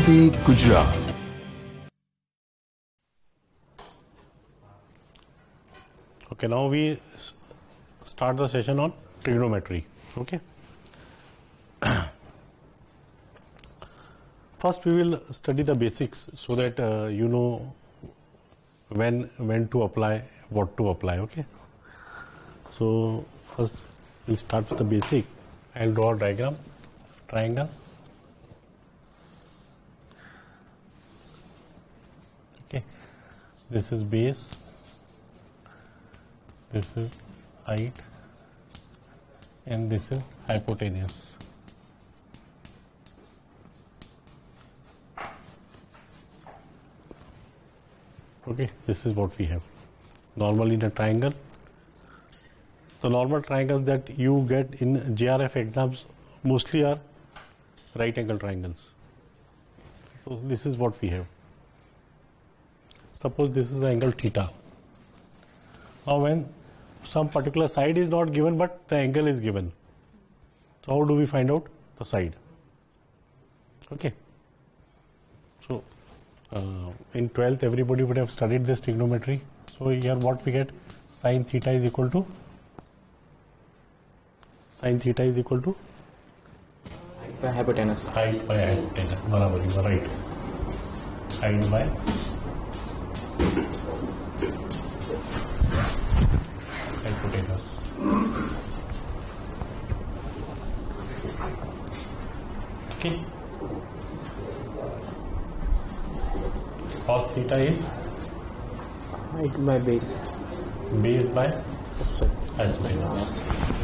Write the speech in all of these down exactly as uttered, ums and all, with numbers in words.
T V Gujarat. Okay, now we start the session on trigonometry. Okay. First, we will study the basics so that uh, you know when when to apply, what to apply. Okay. So first, we'll start with the basic. I'll draw a diagram, triangle. Okay. This is base. This is height, and this is hypotenuse. Okay, this is what we have. Normally in a triangle, the normal triangles that you get in J R F exams mostly are right angle triangles. So this is what we have. Suppose this is the angle theta. Now when some particular side is not given but the angle is given, so how do we find out the side? Okay. So uh, in twelfth everybody would have studied this trigonometry. So here what we get, sine theta is equal to sine theta is equal to height by hypotenuse. Height by hypotenuse. Barabar, you are right. Height by hypotenuse. Okay. Cos theta is Height by base. base by hypotenuse.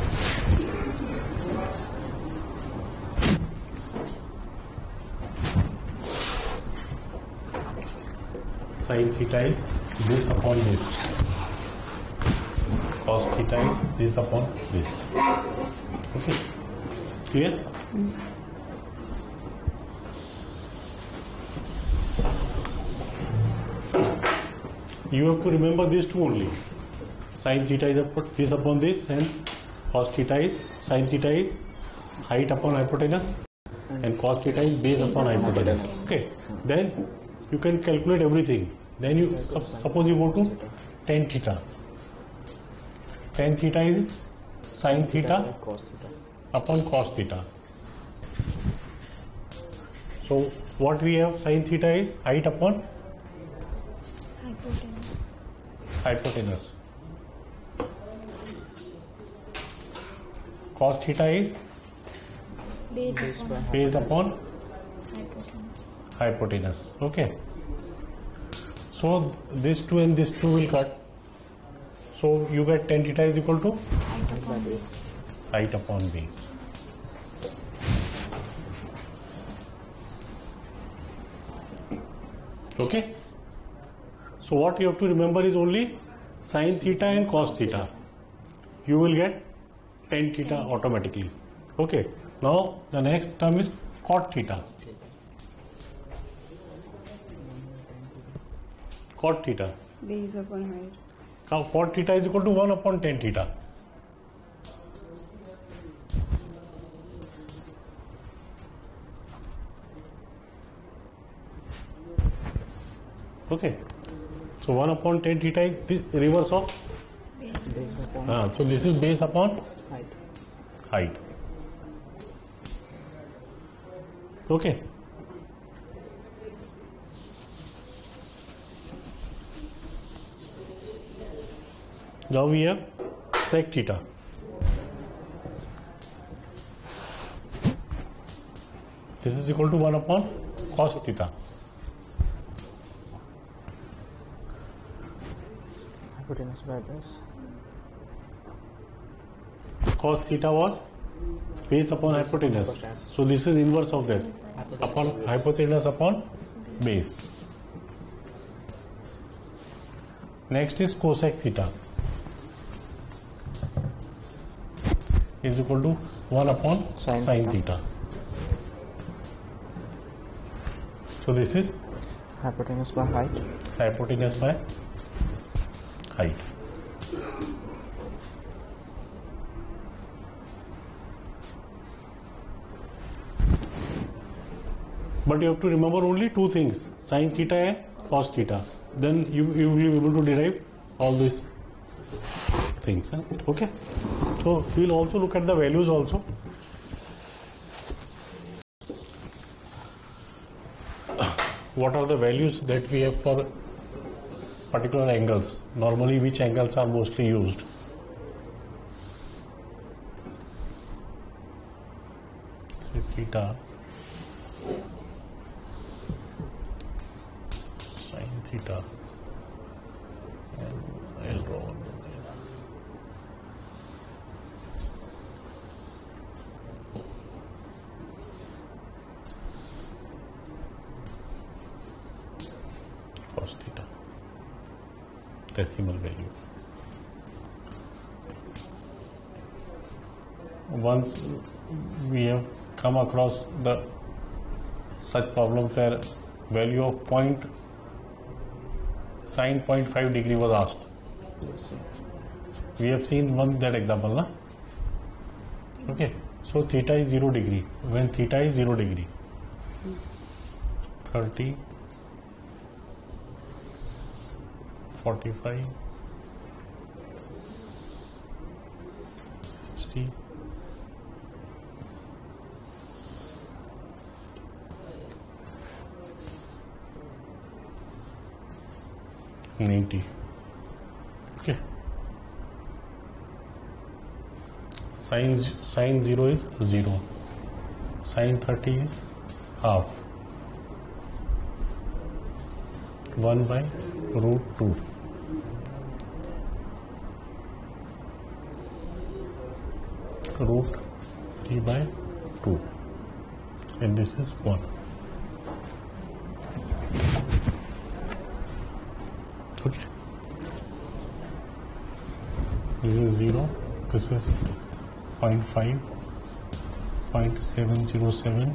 Sin theta is this upon this. Cos theta is this upon this. Okay. Clear? Mm. You have to remember these two only. Sin theta is upon this upon this, and cos theta is sin theta is height upon hypotenuse, and cos theta is base upon hypotenuse. Okay. Then you can calculate everything. Then you sup suppose you go to tan theta. Tan theta is sin theta upon cos theta. So what we have, sin theta is height upon hypotenuse. Cos theta is base upon, base upon hypotenuse. hypotenuse. Okay. So this two and this two will cut. So you get tan theta is equal to Height upon base. height upon base. Okay. So what you have to remember is only sin theta and cos theta. You will get tan theta automatically. Okay. Now the next term is cot theta. Cot theta. Base upon height. Now cot theta is equal to one upon tan theta. Okay. So one upon tan theta is the reverse of Base. Base upon ah, so this is base upon height. height. Okay. Now we have sec theta. This is equal to one upon cos theta. Hypotenuse by base. Cos theta was base upon hypotenuse. So this is inverse of that. Upon hypotenuse upon base. Next is cosec theta. Is equal to one upon Sin sin theta. theta. So this is Hypotenuse by height. hypotenuse by height. But you have to remember only two things, sin theta and cos theta. Then you, you will be able to derive all these things. Huh? Okay. So we will also look at the values also. What are the values that we have for particular angles? Normally, which angles are mostly used? Say theta, sin theta, and I'll draw one. Cos theta, decimal value. Once we have come across the such problems where value of point sine zero point five degree was asked. We have seen one that example, na? Okay. So theta is zero degree. When theta is zero degree, thirty, forty-five, sixty, ninety. Okay. Sine sine zero is zero. Sine thirty is half. One by root two. Root three by two, and this is one. Okay. This is zero. This is zero point five, zero point seven zero seven, zero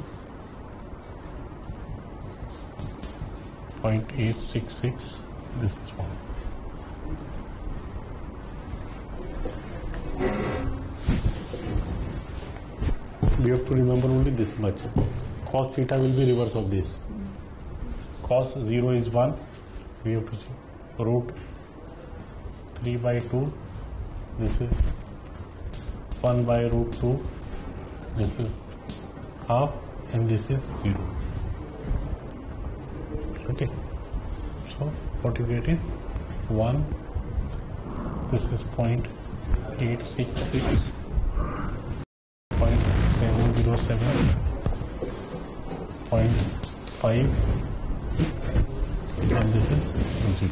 point eight six six. This is one. We have to remember only this much. Cos theta will be reverse of this. Cos zero is one. We have to see root three by two. This is one by root two. This is half, and this is zero. Okay. So what you get is one. This is zero point eight six six. zero point seven zero seven, zero point five, and this is zero.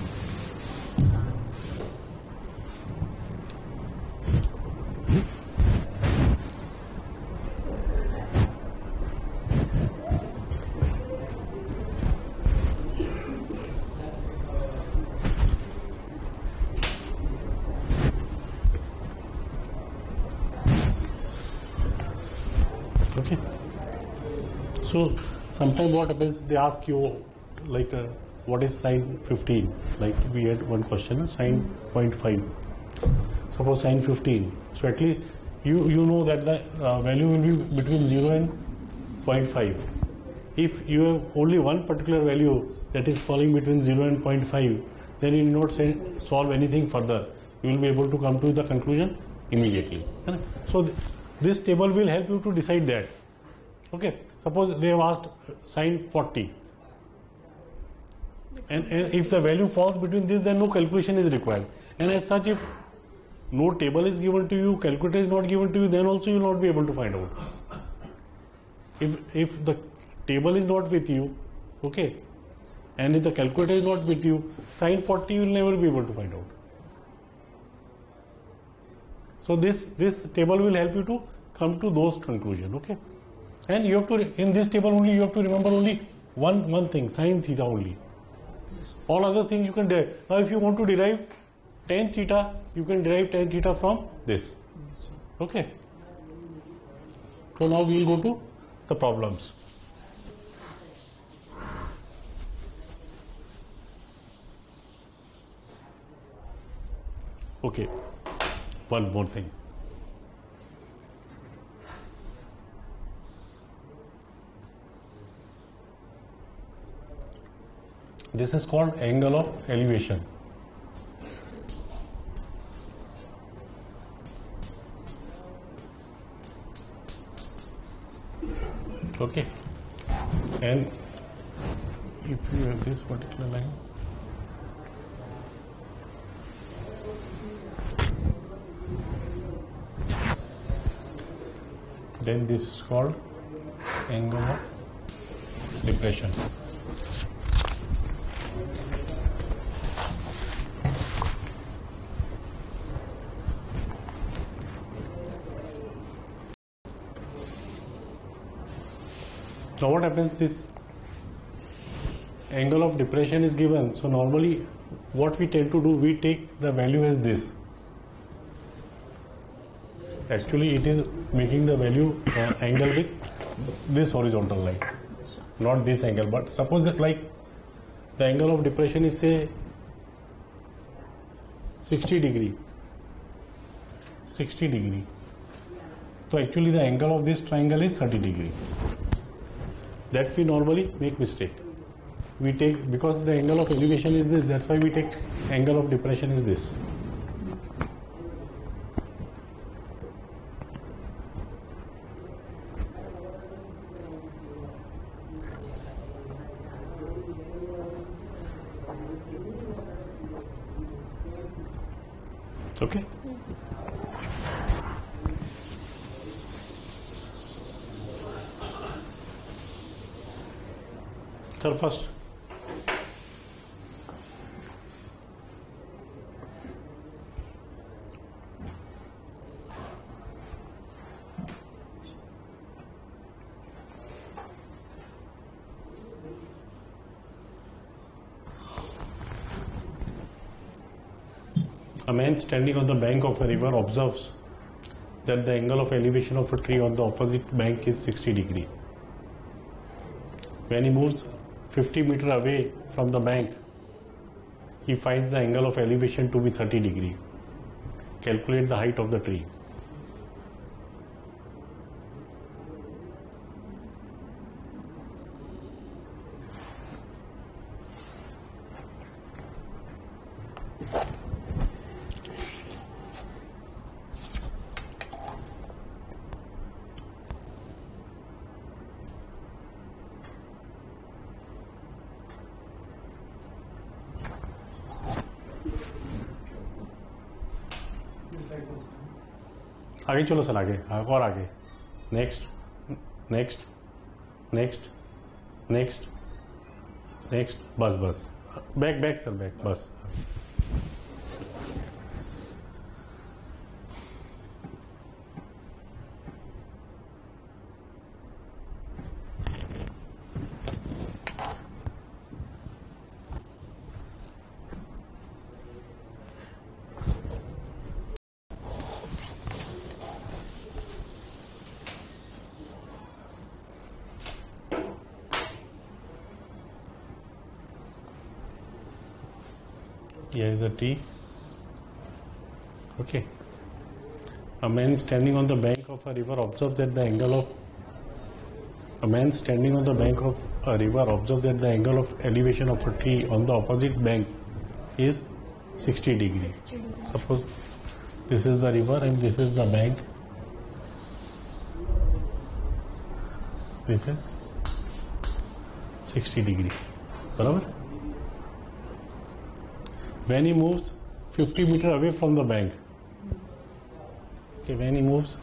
Okay. So sometimes what happens, they ask you like uh, what is sine fifteen? Like we had one question, sine zero point five. Suppose sine fifteen. So at least you you know that the uh, value will be between zero and zero point five. If you have only one particular value that is falling between zero and zero point five, then you will not say, solve anything further. You will be able to come to the conclusion immediately. So th this table will help you to decide that. Okay. Suppose they have asked sine forty. And, and if the value falls between this, then no calculation is required. And as such, if no table is given to you, calculator is not given to you, then also you will not be able to find out. If, if the table is not with you, okay, and if the calculator is not with you, sine forty you will never be able to find out. So this, this table will help you to come to those conclusions, okay. And you have to, in this table only, you have to remember only one, one thing, sine theta only. All other things you can derive. Now if you want to derive tan theta, you can derive tan theta from this. Okay. So now we will go to the problems. Okay. One more thing. This is called angle of elevation. Okay, and if you have this particular line, then this is called angle of depression. Now what happens, this angle of depression is given, so normally what we tend to do, we take the value as this. Actually it is making the value uh, angle with this horizontal line, not this angle, but suppose that like the angle of depression is say sixty degree, sixty degree, so actually the angle of this triangle is thirty degree. That we normally make mistake. We take, because the angle of elevation is this, that's why we take angle of depression is this. Okay. Sir, first. A man standing on the bank of a river observes that the angle of elevation of a tree on the opposite bank is sixty degree. When he moves fifty meter away from the bank, he finds the angle of elevation to be thirty degree. Calculate the height of the tree. आगे चलो sir, आगे और आगे, next next next next next, बस बस, back back sir, back बस. Here is a T. Okay. A man standing on the bank of a river observed that the angle of a man standing on the bank of a river observed that the angle of elevation of a tree on the opposite bank is sixty degree. Suppose this is the river and this is the bank. This is sixty degree. Barabar? When he moves fifty meter away from the bank, okay, when he moves,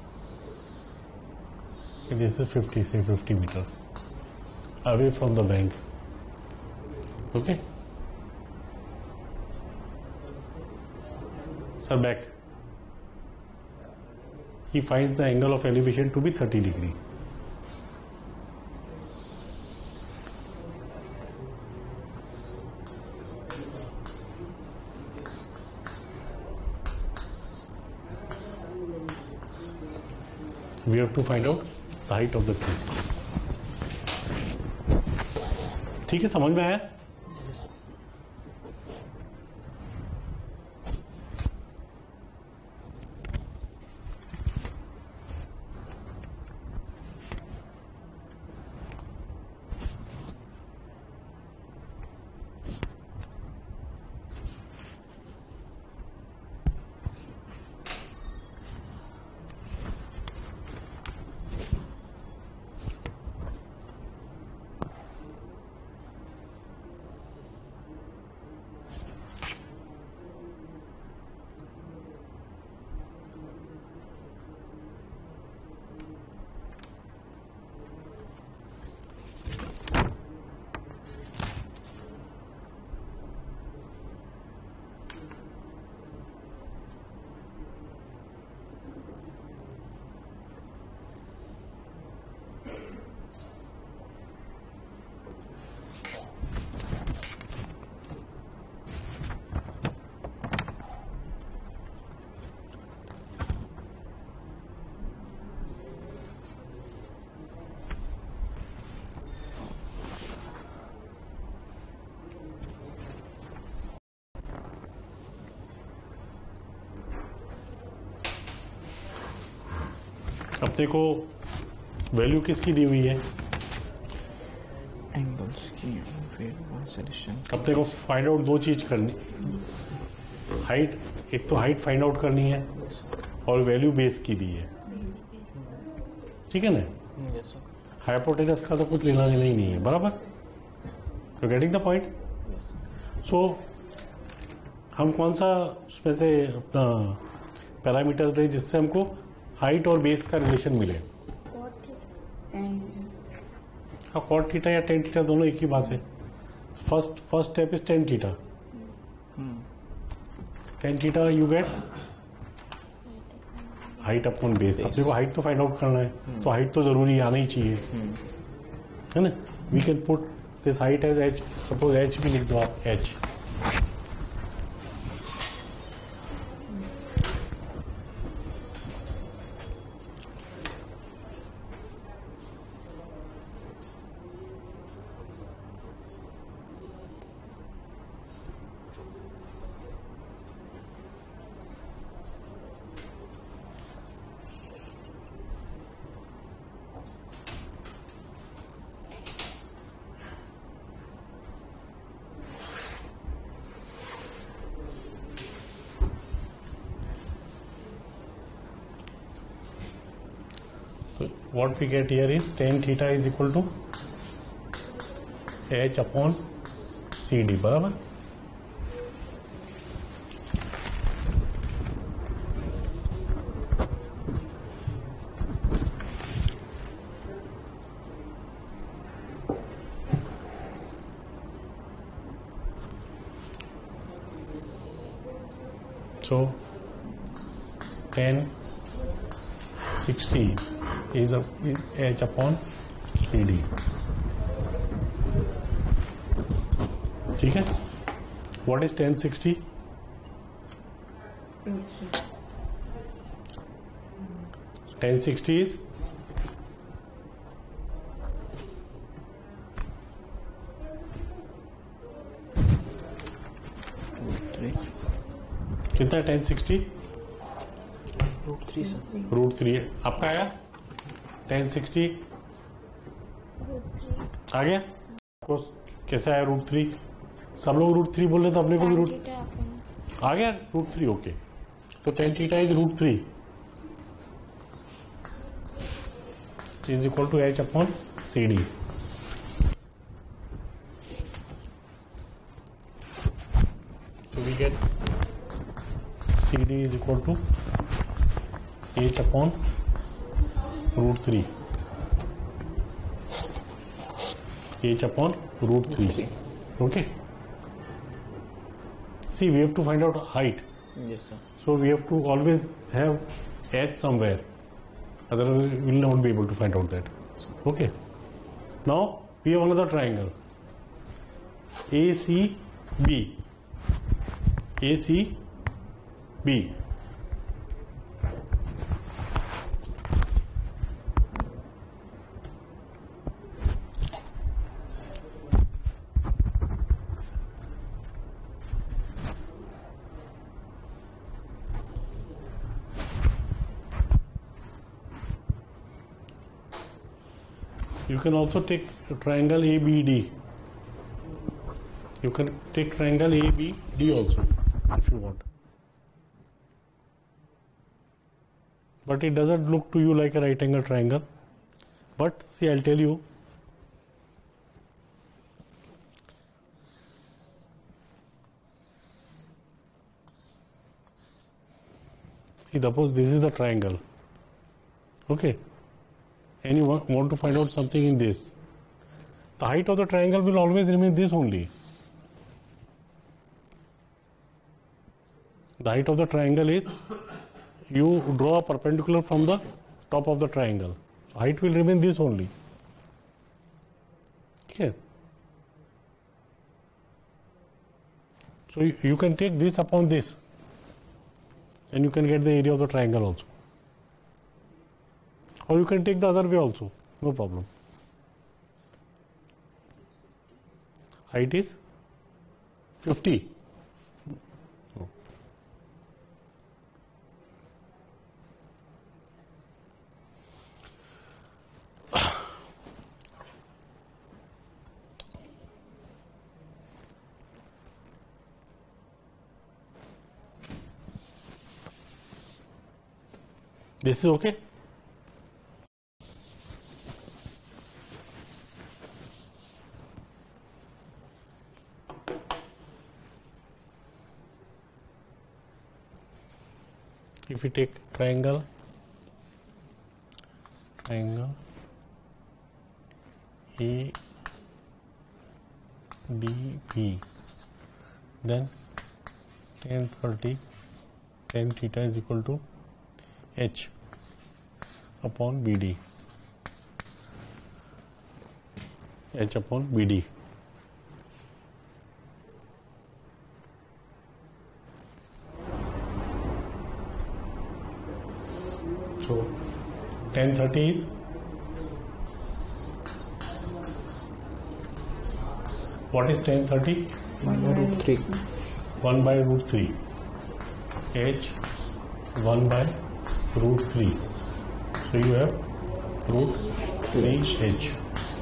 okay, this is fifty, say fifty meter away from the bank, okay, sir, back, he finds the angle of elevation to be thirty degree. We have to find out the height of the tree. ठीक है, समझ में आया? अब देखो value किसकी दी हुई है, एंगल्स की फिर वहाँ से डिस्टेंस। अब देखो फाइंड आउट दो चीज करनी, हाइट, एक तो हाइट फाइंड आउट करनी है और वैल्यू बेस की दी है, ठीक है ना। Yes sir. हाइपोटेनस का तो कुछ लेना देना ही नहीं है, बराबर, you getting the point. Yes so हम कौन सा उसमें से अपना पैरामीटर्स लें जिससे हमको हाइट और बेस का रिलेशन मिले। हाँ, कॉट थीटा या टेन थीटा दोनों एक ही बात है। First first step is tan theta, tan theta you get height upon base. अब देखो हाइट तो फाइंड आउट करना है, तो हाइट तो जरूरी आना ही चाहिए, है ना। We can put this height as H, suppose H भी लिख दो आप, H. What we get here is tan theta is equal to h upon C D, बराबर। So tan sixty is a h upon C D, ठीक है। What is tan sixty? tan sixty is three, कितना है tan sixty? Root three sir. Root three है। आपका आया tan sixty आ गया आपको, कैसा है रूट थ्री? सब लोग रूट थ्री बोल रहे, तो अपने को भी रूट आ गया, रूट थ्री। ओके, तो tan theta is root three is equal to H upon C D. So we get C D is equal to h upon root three. H upon root three. Okay. See, we have to find out height. Yes sir. So we have to always have h somewhere. Otherwise, we will not be able to find out that. Okay. Now we have another triangle. A C B. A C B. You can also take triangle A B D. You can take triangle A B D also if you want. But it doesn't look to you like a right angle triangle. But see, I'll tell you. See, suppose this is the triangle. Okay. And you want, want to find out something in this. The height of the triangle will always remain this only. The height of the triangle is, you draw a perpendicular from the top of the triangle. So height will remain this only. Okay. So you, you can take this upon this, and you can get the area of the triangle also. Or you can take the other way also, no problem. Height is fifty. No. This is okay. If you take triangle, triangle A D B, then tan thirty, tan theta is equal to H upon B D, H upon B D. So tan thirty is what is tan thirty? one by root three. one by root three. H one by root three. So you have root three H.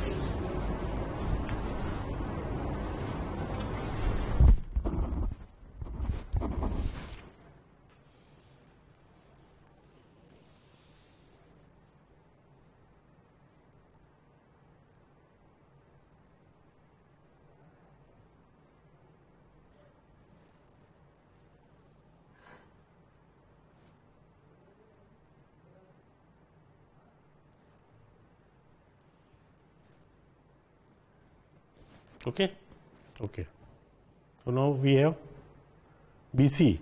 Okay, okay. So now we have B C,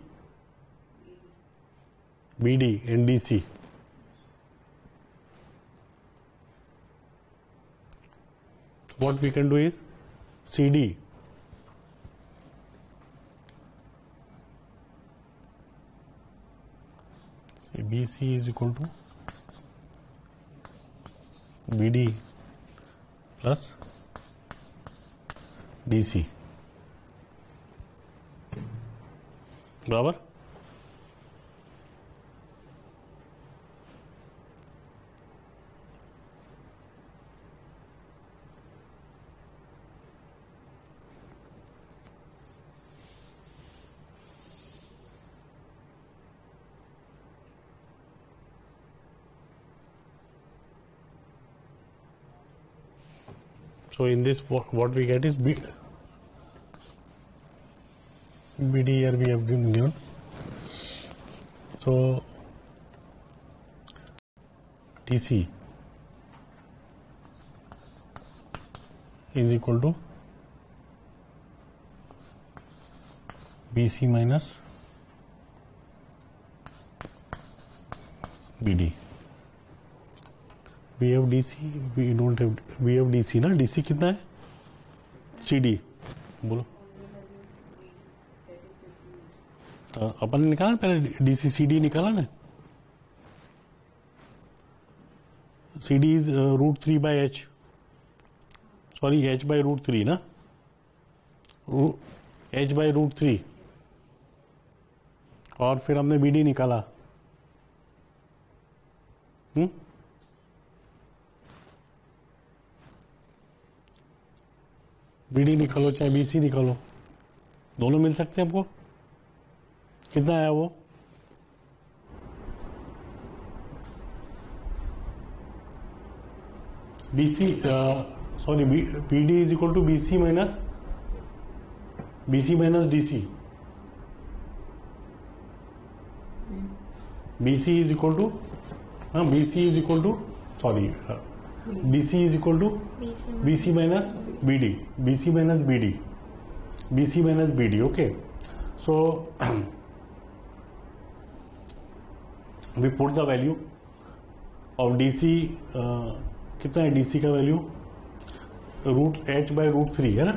B D and D C. What we can do is C D. Say B C is equal to B D plus D C. बराबर. So in this, what, what we get is B. B D here we have been given. So D C is equal to B C minus B D. We have D C, we don't have, we have D C ना. D C कितना है? C D बोलो. तो अपन ने निकाला पहले D C सी D निकाला ना. C D is root three by H, sorry H by root three ना, एच बाई रूट थ्री. और फिर हमने बी डी निकाला. हम्म बी डी निकालो चाहे बी सी निकालो, दोनों मिल सकते हैं आपको. कितना आया वो? B C sorry B D is equal to B C minus B C minus D C. B C is equal to हाँ B C is equal to sorry D C is equal to B C minus B D, B C minus B D, B C minus B D. Okay, so we put the value of D C. uh, कितना है D C का value? Root h by root three है ना.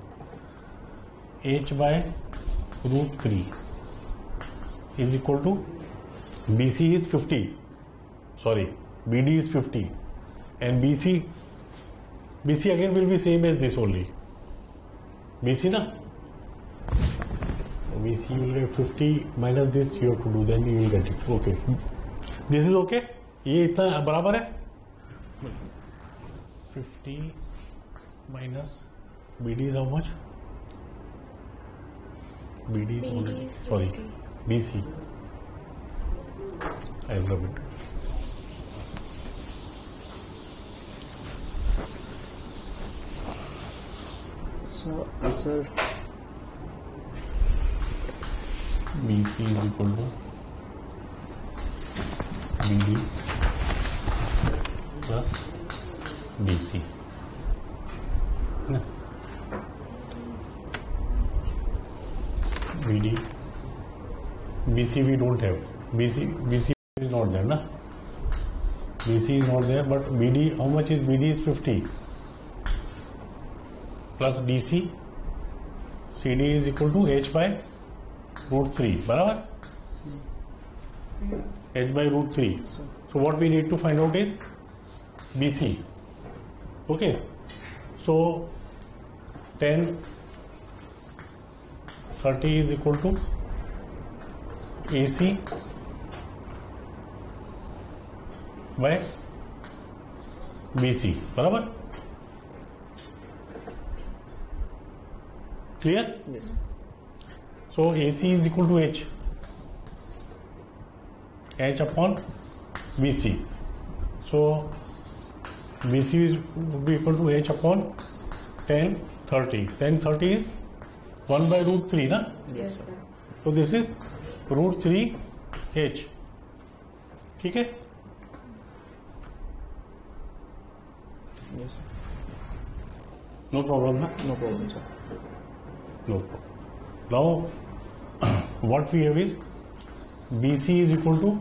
h by root three is equal to B C is fifty, sorry B D is fifty and B C B C again will be same as this only. B C ना, B C you will get fifty minus this you have to do, then you will get it. Okay, this is okay. ये इतना बराबर है. fifty minus B D is how much? B D is only sorry B C. I love it. So, yes, sir. B C is equal to B D plus B C. B D, B C we don't have. B C, B C is not there, na? B C is not there, but B D, how much is B D? Is fifty plus D C. C D is equal to H by root three. Barabar? H by root three. So what we need to find out is B C. Okay. So ten thirty is equal to A C by B C. Barabar? Clear? Yes. So A C is equal to H. H upon B C. So B C is, would be equal to H upon ten thirty. ten thirty is one by root three, na? Yes, sir. So this is root three H. ठीक है? Yes, sir. No problem, na? No problem, sir. No problem. Now what we have is B C is equal to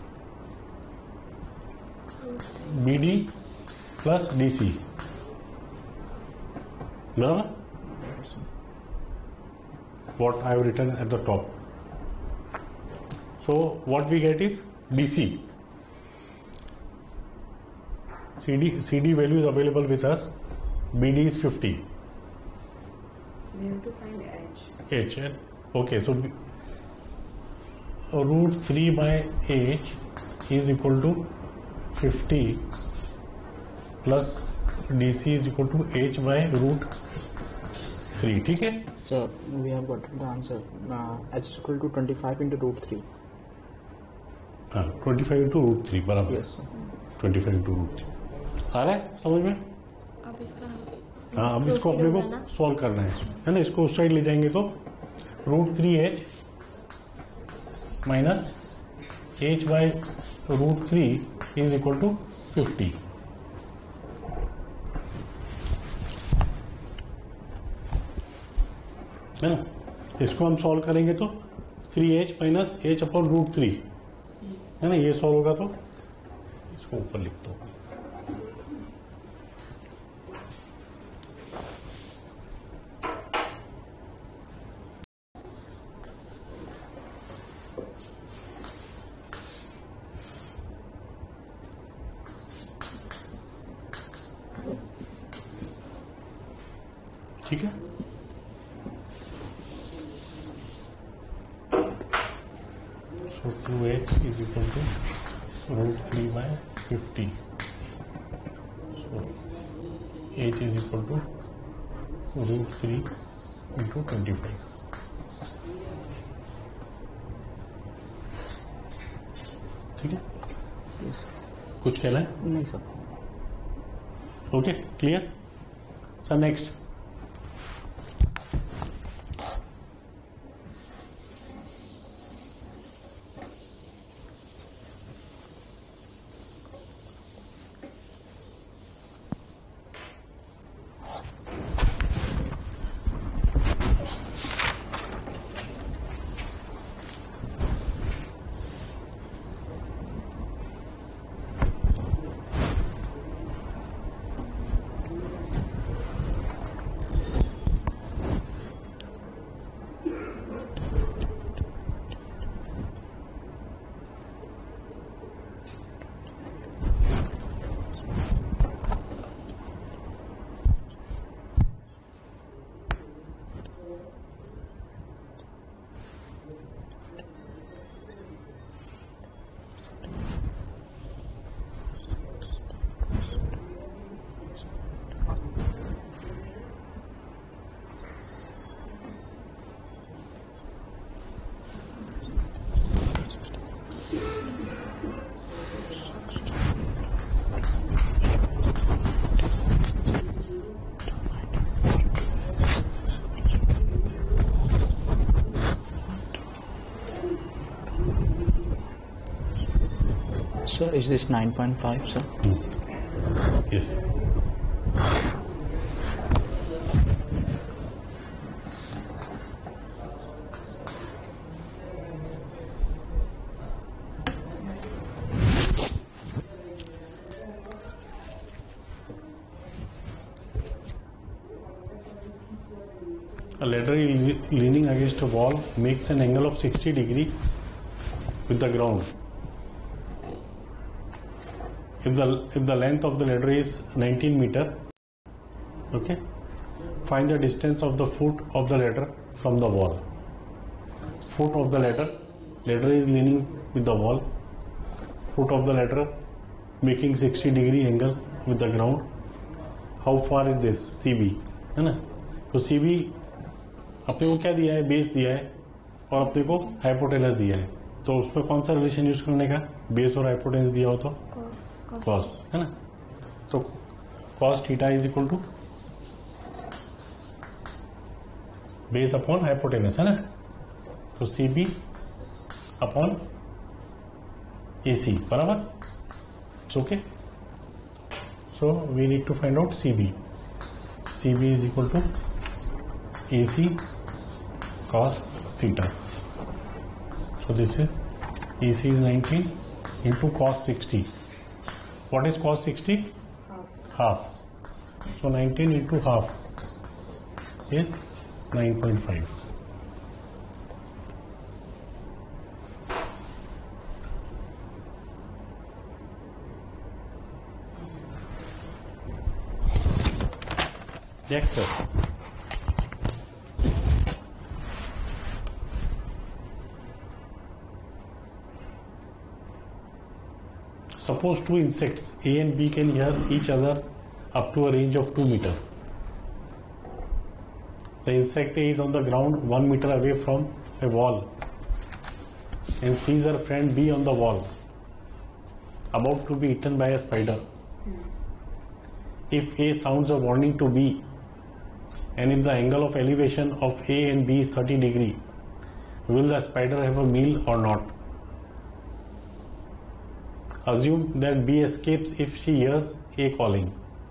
B D plus D C. No? Yes, sir. What I have written at the top. So what we get is D C. C D, C D value is available with us. B D is fifty. We have to find H. H. Okay, so B, uh, root three by H is equal to fifty plus D C is equal to H by root three. ठीक है? Sir, we have got the answer. Uh, H is equal to twenty-five into root three. हाँ, twenty-five into root three बराबर. Yes, sir. twenty-five into root three. आ रहा है समझ में? अब इसका हाँ, अब इसको अपने को सॉल्व करना है, है ना? इसको उस साइड ले जाएंगे तो root three H minus H by root three is equal to fifty. है ना? इसको हम सॉल्व करेंगे तो three H minus H upon root three, है ना? ये सॉल्व होगा तो इसको ऊपर लिख दो. ठीक है? So two h is equal to root three by fifty. So h is equal to root three into twenty-five. ठीक है? Yes, sir. कुछ कहना है? नहीं, sir. Okay, clear? Sir next. Sir, is this nine point five, sir? Hmm. Yes. A ladder leaning against a wall makes an angle of sixty degree with the ground. If the if the length of the ladder is nineteen meter, okay, find the distance of the foot of the ladder from the wall. Foot of the ladder, ladder is leaning with the wall. Foot of the ladder making sixty degree angle with the ground. How far is this? C B, है ना? तो C B अपने को क्या दिया है? Base दिया है और अपने को हाइपोटेनस दिया है. तो उसमें कौन सा रिलेशन यूज करने का? बेस और हाइपोटेनस दिया हो तो कॉस, है ना? तो cos theta is equal to base upon hypotenuse, है ना? तो C B upon A C, बराबर. Okay, so we need to find out C B. C B is equal to A C cos theta. So this is A C is nineteen into cos sixty. What is cos sixty? Half. Half. So nineteen into half is nine point five. Next, sir. Suppose two insects A and B can hear each other up to a range of two meter. The insect A is on the ground one meter away from a wall and sees her friend B on the wall, about to be eaten by a spider. If A sounds a warning to B, and if the angle of elevation of A and B is thirty degree, will the spider have a meal or not? Assume that B escapes if she hears A calling.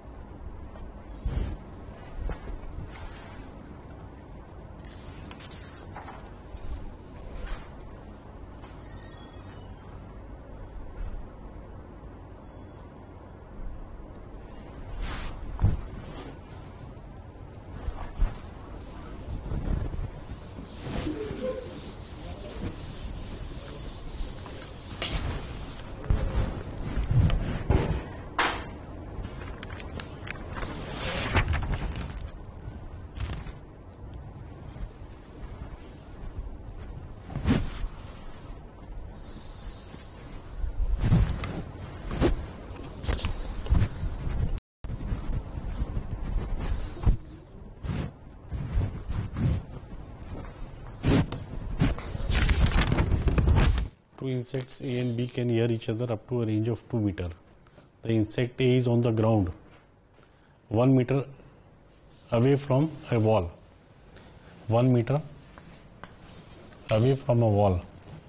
Two insects A and B can hear each other up to a range of two meter. The insect A is on the ground one meter away from a wall, one meter away from a wall,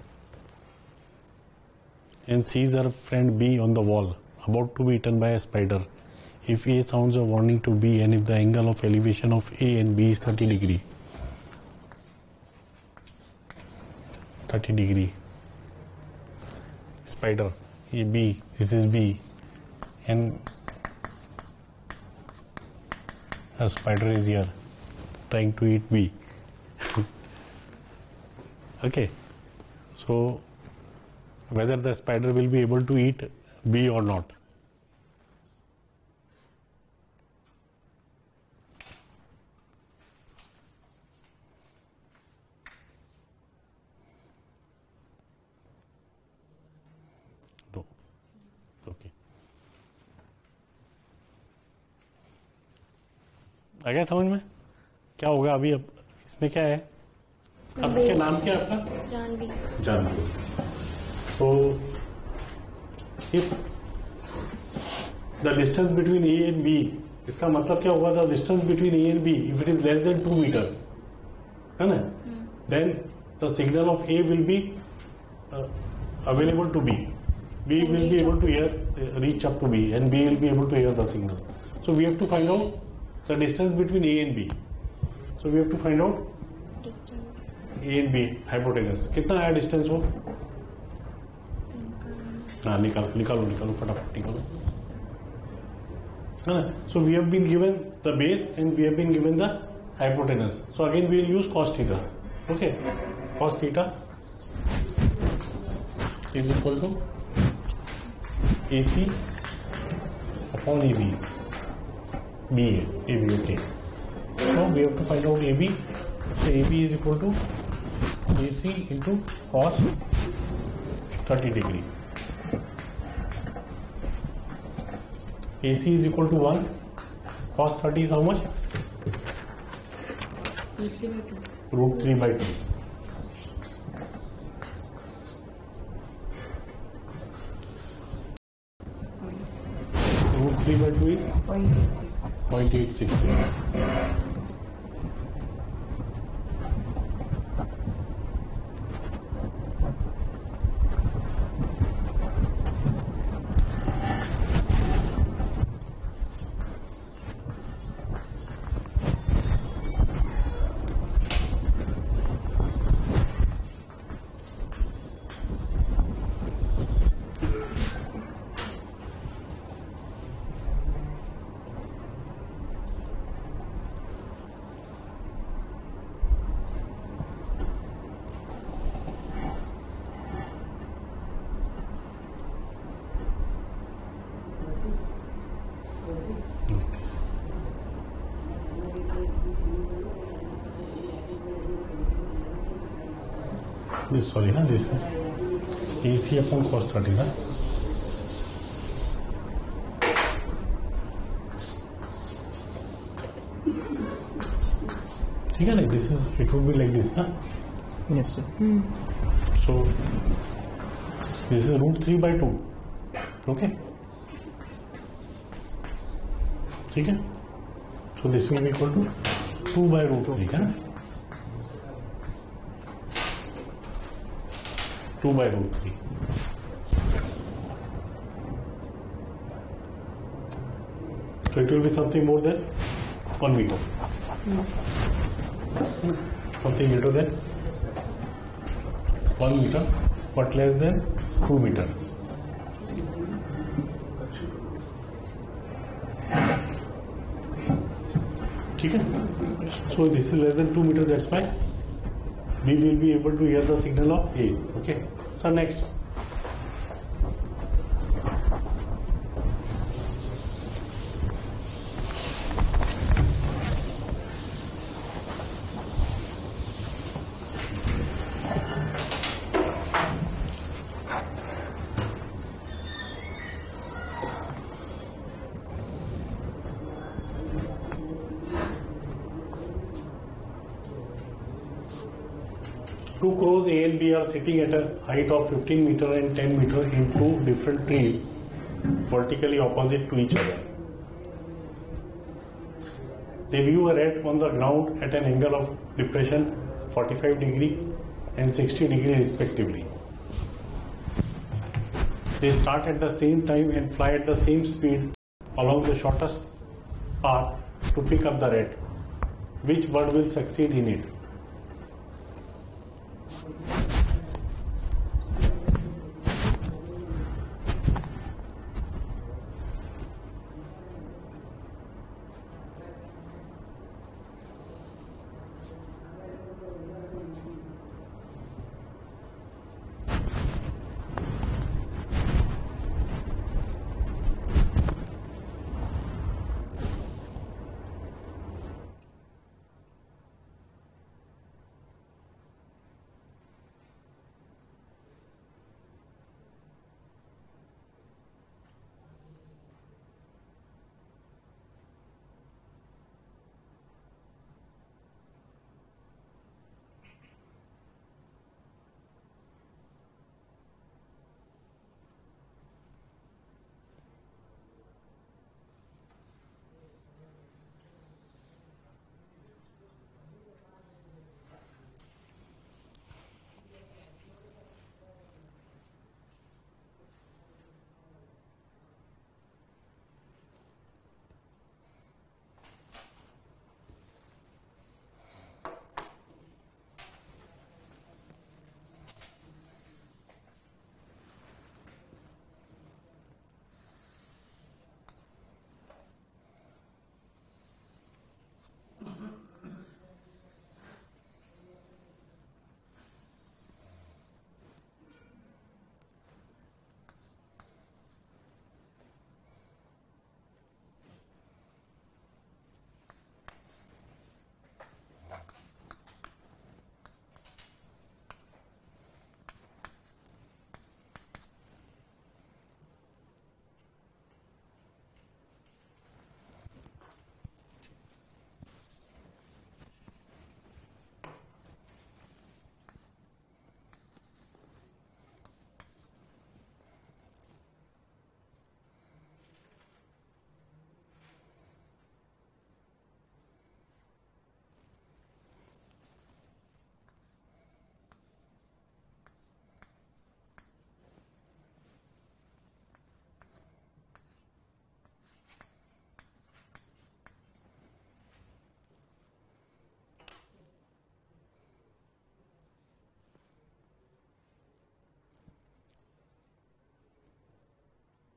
and sees her friend B on the wall, about to be eaten by a spider. If A sounds a warning to B and if the angle of elevation of A and B is thirty degree, thirty degree, spider, A B, this is B, and a spider is here trying to eat B. Okay, so whether the spider will be able to eat B or not. No. Okay. आ गया समझ में? क्या होगा अभी? अब इसमें क्या है? आपके नाम क्या है आपका? Janvi. Janvi. So, if the distance between A and B, इसका मतलब क्या होगा? The distance between A and B, if it is less than two meter, है ना? Then the signal of A will be uh, available to B. B And will reach be able up to hear, uh, reach up to B, and B will be able to hear the signal. So we have to find out the distance between A and B. So we have to find out distance. A and B hypotenuse. कितना है distance वो? हाँ निकालो निकालो निकालो फटाफट निकालो. है ना? So we have been given the base and we have been given the hypotenuse. So again we will use cos theta. Okay, cos theta is equal to A C upon A B. B A B, okay. So we have to find out A B. So A B is equal to A C into cos thirty degree. A C is equal to one. Cos thirty is how much? Root three by two. Root three by two is zero point eight six. zero point eight six six. This sorry, huh? This A C upon cos thirty, huh? ठीक है ना? This is it would be like this, ना? Yes, sir. So this is root three by two. Okay. ठीक है? So this will be equal to two by root three, है ना? two by root three. So it will be something more than one meter. Something greater than one meter, but less than two meter. ठीक है? So this is less than two meter. That's why we will be able to hear the signal of A. Okay. So next. Two crows A and B are sitting at a height of fifteen meter and ten meter in two different trees, vertically opposite to each other. They view a rat on the ground at an angle of depression forty-five degree and sixty degree respectively. They start at the same time and fly at the same speed along the shortest path to pick up the rat. Which bird will succeed in it?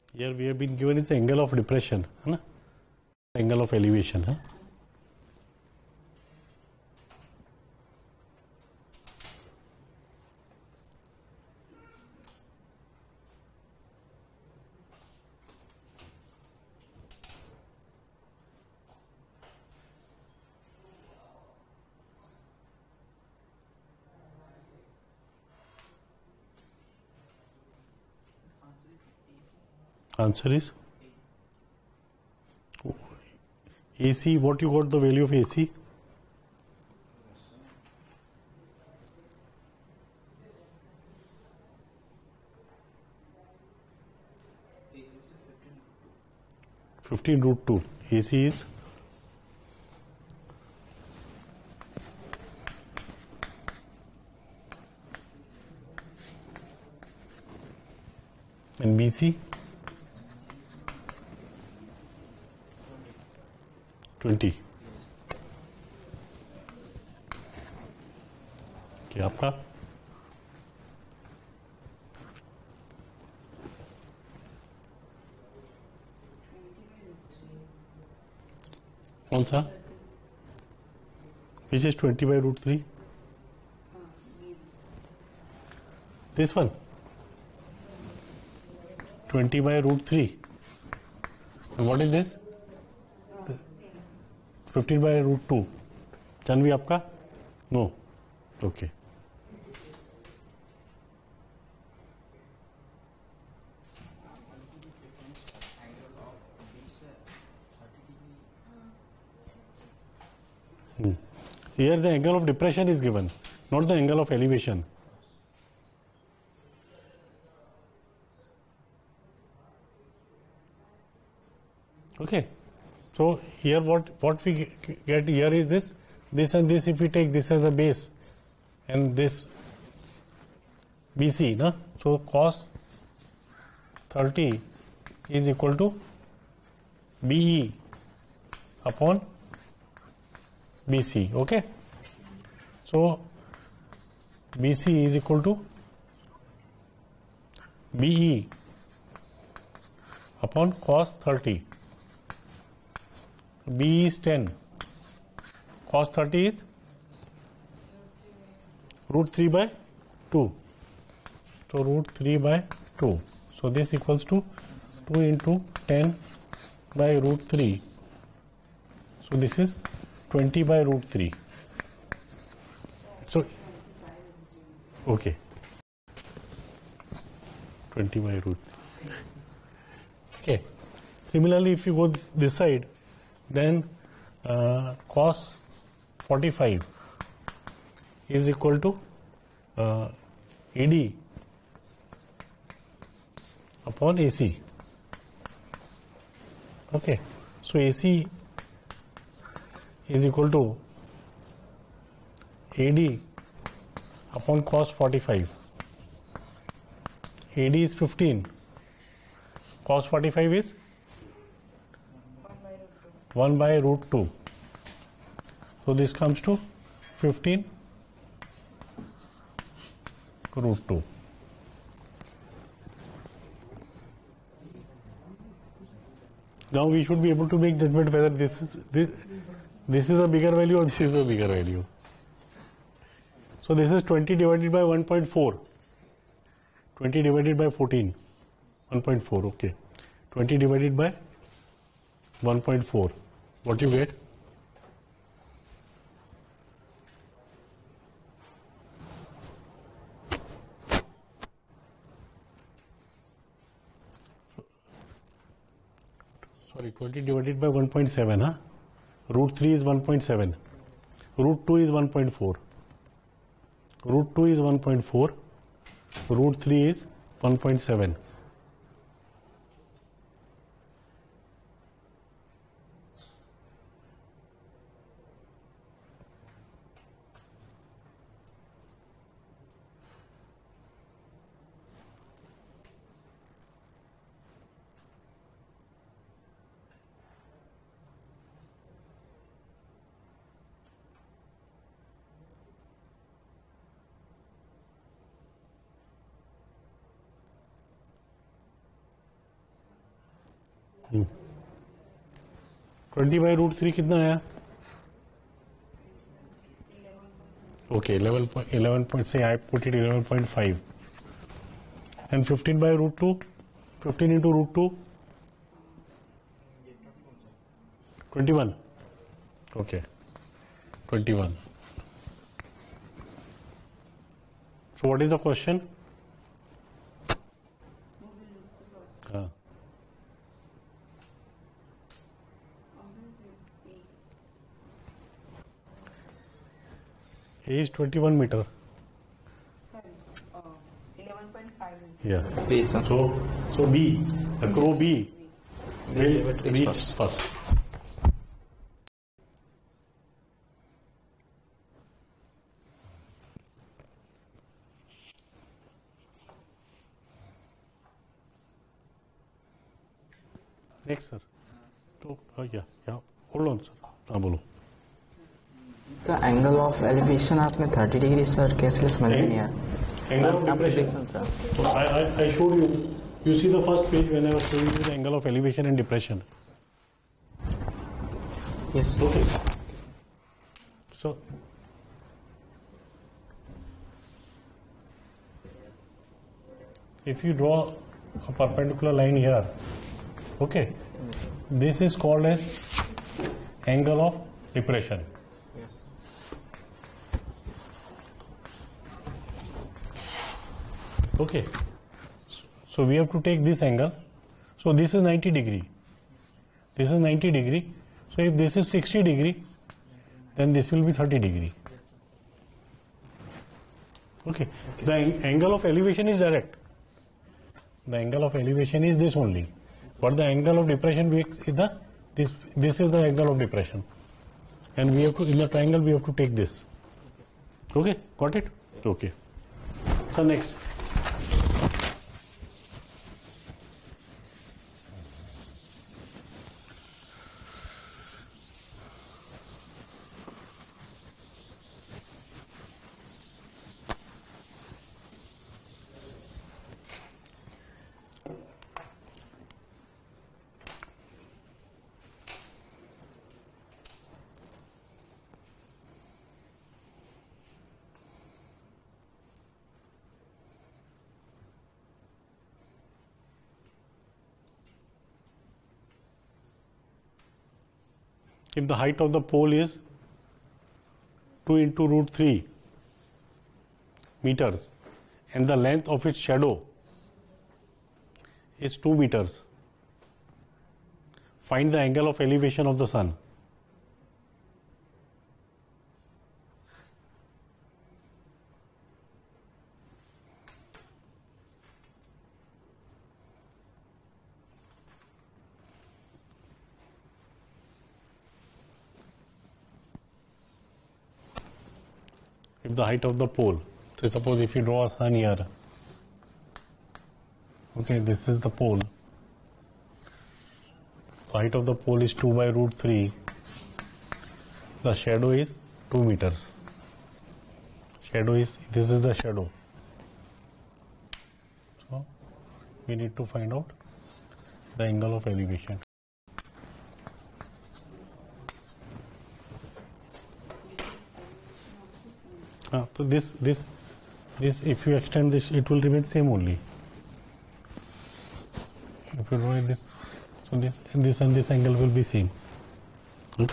Here we have been given is the angle of depression, है ना? Angle of elevation, huh? Answer is A C. What you got the value of A C? fifteen root two. A C is and B C twenty. क्या आपका कौन सा? Which is twenty by root three? This one. twenty by root three. And what is this? fifteen by root two. Janvi आपका? No. Okay. Hmm. Here the angle of depression is given, not the angle of elevation. Okay. So here what what we get here is this, this and this. If we take this as a base, and this B C, na? So cos thirty is equal to B E upon B C. Okay. So B C is equal to B E upon cos thirty. B is ten. Cos thirty is root three by two. So root three by two. So this equals to two into ten by root three. So this is twenty by root three. So, okay. twenty by root three. Okay. Similarly, if you go this, this side, then uh, cos forty-five is equal to uh, A D upon A C. Okay. So A C is equal to A D upon cos forty-five. A D is fifteen. Cos forty-five is one by root two. So this comes to fifteen root two. Now we should be able to make judgment whether this is this, this is a bigger value or this is a bigger value. So this is twenty divided by one point four. twenty divided by fourteen. one point four, okay. twenty divided by one point four. What you get? Sorry, twenty divided by one point seven, huh? Root three is one point seven. Root two is one point four. Root two is one point four. Root three is one point seven. Twenty by root three कितना आया? Okay eleven eleven point से I put it eleven point five and fifteen by root two fifteen into root two twenty one okay twenty one. So what is the question? Uh, A is twenty-one meter. Sorry, uh, eleven point five. Yeah. B, sir. So so B, the crow B will will reach reach first. first. Next, sir. तो या या hold on sir. हाँ बोलो. का angle of elevation आपने thirty degree sir कैसे समझ में नहीं आया? Angle of depression. sir. So I, I I showed you. You see the first page when I was showing you the angle of elevation and depression. Yes. Okay. So if you draw a perpendicular line here, okay, this is called as angle of depression. Yes. Okay, so we have to take this angle. So this is ninety degree. This is ninety degree. So if this is sixty degree, then this will be thirty degree. Okay, the ang- angle of elevation is direct. The angle of elevation is this only, but the angle of depression is the this. This is the angle of depression, and we have to in the triangle we have to take this. Okay, got it? Okay. So next. If the height of the pole is two into root three meters and the length of its shadow is two meters, find the angle of elevation of the sun. If the height of the pole, so suppose if you draw a sun here, okay, this is the pole. The height of the pole is two by root three. The shadow is two meters. Shadow is, this is the shadow. So we need to find out the angle of elevation. Uh, so this this this if you extend this, it will remain same only. If you draw it this, so this and this and this angle will be same. Okay.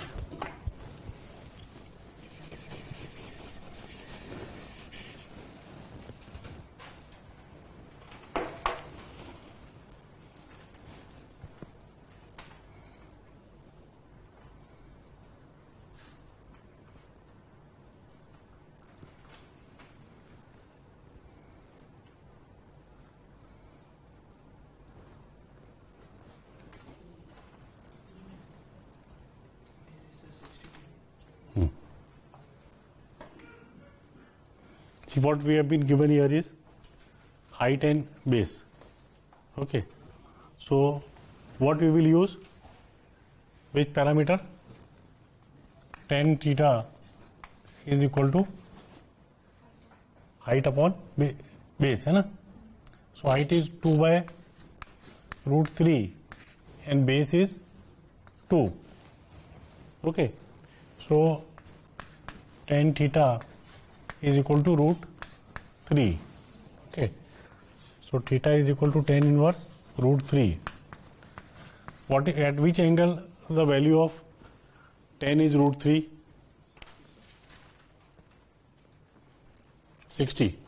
See, what we have been given here is height and base. Okay. So what we will use? Which parameter? Tan theta is equal to height upon ba- base, है ना? So height is two by root three and base is two. Okay, so tan theta is equal to root three. Okay, so theta is equal to tan inverse root three. What at which angle the value of tan is root three? sixty.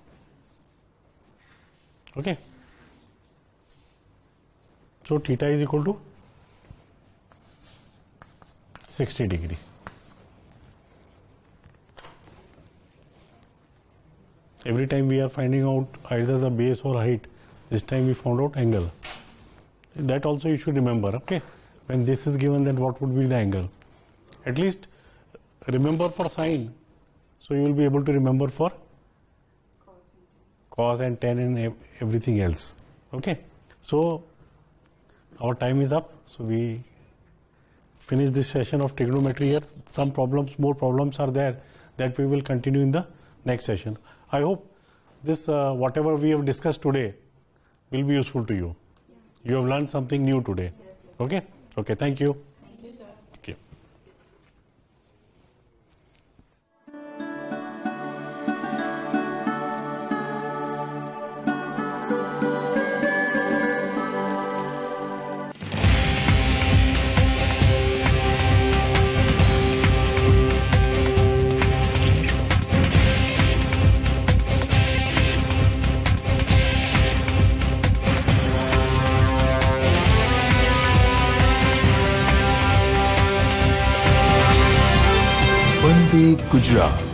Okay, so theta is equal to sixty degree. Every time we are finding out either the base or height, this time we found out angle. That also you should remember. Okay, when this is given, then what would be the angle? At least remember for sine, so you will be able to remember for cos and tan and everything else. Okay, so our time is up, so we finish this session of trigonometry here. Some problems, more problems are there that we will continue in the next session. I hope this uh, whatever we have discussed today will be useful to you. Yes. You have learned something new today. Yes, sir. Okay, okay, thank you. Thank you, sir. Okay. Vande Gujarat.